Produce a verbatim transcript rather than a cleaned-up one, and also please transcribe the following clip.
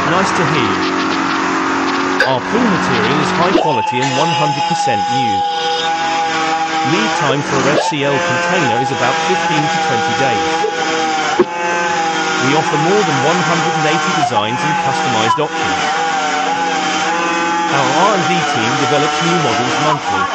Nice to hear you. Our pool material is high quality and one hundred percent new. Lead time for a F C L container is about fifteen to twenty days. We offer more than one hundred eighty designs and customized options. Our R and D team develops new models monthly.